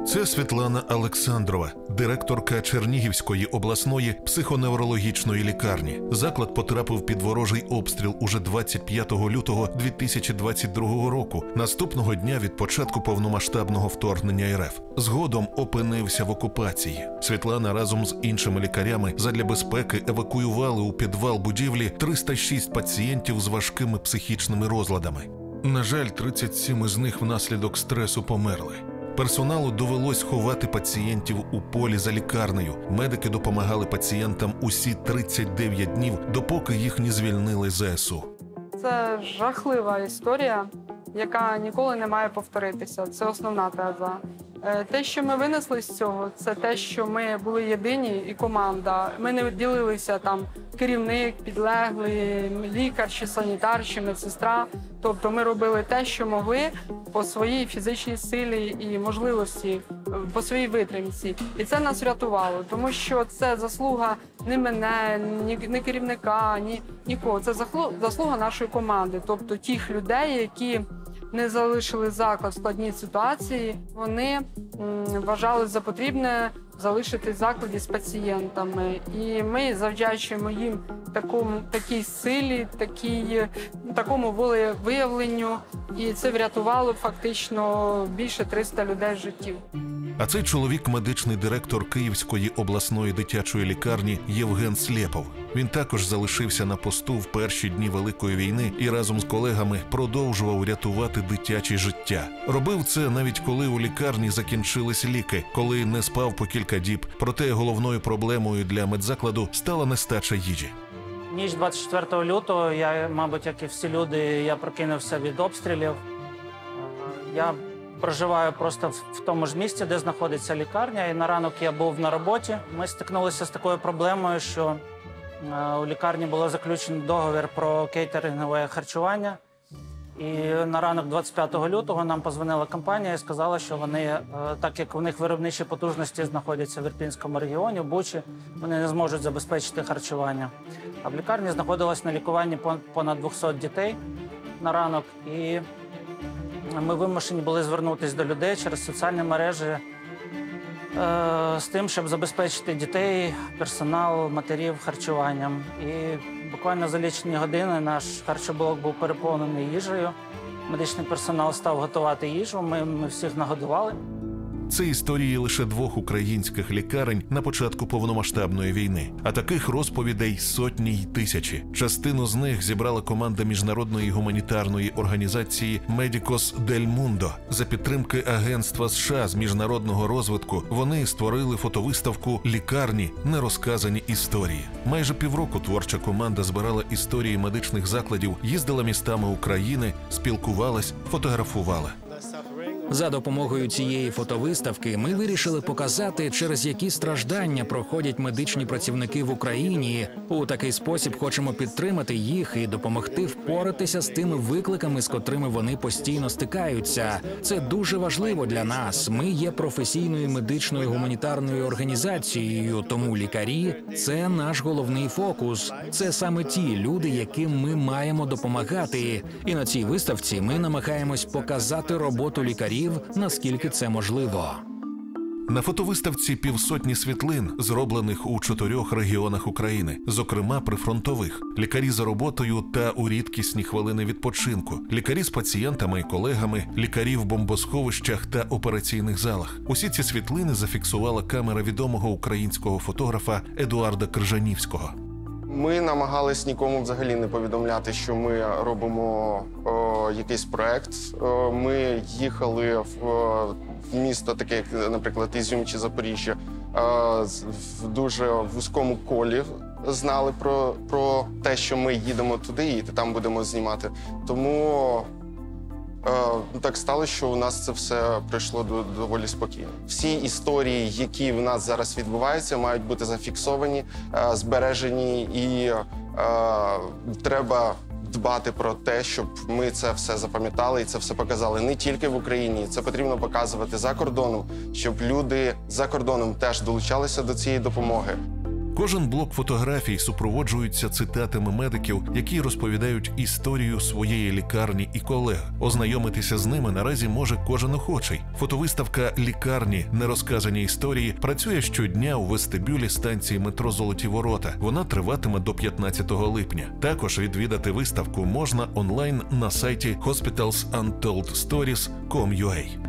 Це Світлана Олександрова, директорка Чернігівської обласної психоневрологічної лікарні. Заклад потрапив під ворожий обстріл уже 25 лютого 2022 року, наступного дня від початку повномасштабного вторгнення РФ. Згодом опинився в окупації. Світлана разом з іншими лікарями задля безпеки евакуювали у підвал будівлі 306 пацієнтів з важкими психічними розладами. На жаль, 37 із них внаслідок стресу померли. Персоналу довелось ховати пацієнтів у полі за лікарнею. Медики допомагали пацієнтам усі 39 днів, допоки їх не звільнили ЗСУ. Це жахлива історія, яка ніколи не має повторитися. Це основна теза. Те, що ми винесли з цього, це те, що ми були єдині і команда. Ми не ділилися там керівник, підлеглий, лікар, чи санітар, чи медсестра. Тобто ми робили те, що могли по своїй фізичній силі і можливості, по своїй витримці. І це нас врятувало, тому що це заслуга не мене, ні керівника, ні нікого. Це заслуга нашої команди, тобто тих людей, які не залишили заклад в складній ситуації, вони вважали за потрібне залишити закладі з пацієнтами. І ми завдячуємо їм такій силі, такому волевиявленню. І це врятувало фактично більше 300 людей життів. А цей чоловік – медичний директор Київської обласної дитячої лікарні Євген Слєпов. Він також залишився на посту в перші дні Великої війни і разом з колегами продовжував рятувати дитяче життя. Робив це навіть коли у лікарні закінчились ліки, коли не спав по кілька діб. Проте головною проблемою для медзакладу стала нестача їжі. Ніч 24 лютого, я, мабуть, як і всі люди, я прокинувся від обстрілів. Я проживаю просто в тому ж місці, де знаходиться лікарня, і на ранок я був на роботі. Ми стикнулися з такою проблемою, що у лікарні було заключено договір про кейтерингове харчування. І на ранок 25 лютого нам позвонила компанія і сказала, що вони, так як у них виробничі потужності знаходяться в Ірпінському регіоні, в Бучі, вони не зможуть забезпечити харчування. А в лікарні знаходилось на лікуванні понад 200 дітей на ранок. І ми вимушені були звернутися до людей через соціальні мережі з тим, щоб забезпечити дітей, персонал, матерів харчуванням. І буквально за лічені години наш харчоблок був переповнений їжею. Медичний персонал став готувати їжу, ми всіх нагодували. Це історії лише 2 українських лікарень на початку повномасштабної війни. А таких розповідей сотні й тисячі. Частину з них зібрала команда міжнародної гуманітарної організації «Медікос дель Мундо». За підтримки Агентства США з міжнародного розвитку вони створили фотовиставку «Лікарні. Нерозказані історії». Майже півроку творча команда збирала історії медичних закладів, їздила містами України, спілкувалась, фотографувала. За допомогою цієї фотовиставки ми вирішили показати, через які страждання проходять медичні працівники в Україні. У такий спосіб хочемо підтримати їх і допомогти впоратися з тими викликами, з котрими вони постійно стикаються. Це дуже важливо для нас. Ми є професійною медичною гуманітарною організацією, тому лікарі – це наш головний фокус. Це саме ті люди, яким ми маємо допомагати. І на цій виставці ми намагаємось показати роботу лікарів, наскільки це можливо. На фотовиставці півсотні світлин, зроблених у 4 регіонах України, зокрема прифронтових. Лікарі за роботою та у рідкісні хвилини відпочинку. Лікарі з пацієнтами і колегами, лікарі в бомбосховищах та операційних залах. Усі ці світлини зафіксувала камера відомого українського фотографа Едуарда Крижанівського. Ми намагались нікому взагалі не повідомляти, що ми робимо якийсь проект. Ми їхали в місто, таке як, наприклад, Ізюм чи Запоріжжя, в дуже вузькому колі знали про те, що ми їдемо туди і там будемо знімати. Тому так сталося, що у нас це все пройшло доволі спокійно. Всі історії, які в нас зараз відбуваються, мають бути зафіксовані, збережені, і треба дбати про те, щоб ми це все запам'ятали і це все показали не тільки в Україні. Це потрібно показувати за кордоном, щоб люди за кордоном теж долучалися до цієї допомоги. Кожен блок фотографій супроводжується цитатами медиків, які розповідають історію своєї лікарні і колег. Ознайомитися з ними наразі може кожен охочий. Фотовиставка «Лікарні. Нерозказані історії» працює щодня у вестибюлі станції метро «Золоті ворота». Вона триватиме до 15 липня. Також відвідати виставку можна онлайн на сайті hospitalsuntoldstories.com.ua.